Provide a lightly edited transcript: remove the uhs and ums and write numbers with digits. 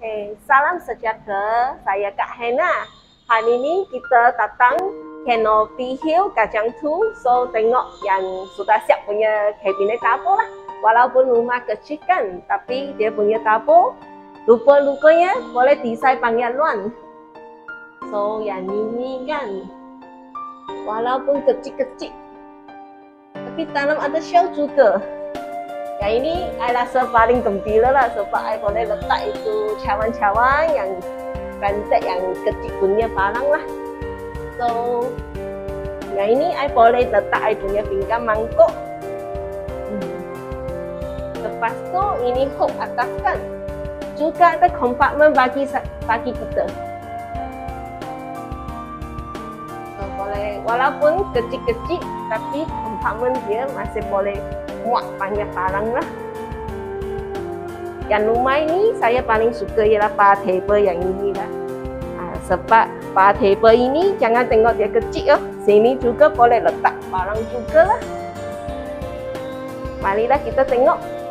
Salam sejahtera, saya Kak Hena. Hari ini kita datang Canopy Hill Kajang 2. So tengok yang sudah siap punya kabinet dapur lah. Walaupun rumah kecil kan, tapi dia punya dapur rupa-rupanya boleh desain panggilan. So yang ini kan, walaupun kecil-kecil, tapi dalam ada shelf juga. Yang ini saya rasa paling gembira lah sebab saya boleh letak itu cawan-cawan yang rantai yang kecil punya barang lah. So yang ini saya boleh letak saya punya pinggan mangkuk. Lepas tu ini hook atas kan, juga ada kompartmen bagi kita. So boleh walaupun kecil-kecil tapi kompartmen dia masih boleh muat banyak barang lah. Yang rumah ini saya paling suka ialah bar table yang ini lah. Sebab bar table ini jangan tengok dia kecil sini juga boleh letak barang juga lah. Marilah kita tengok.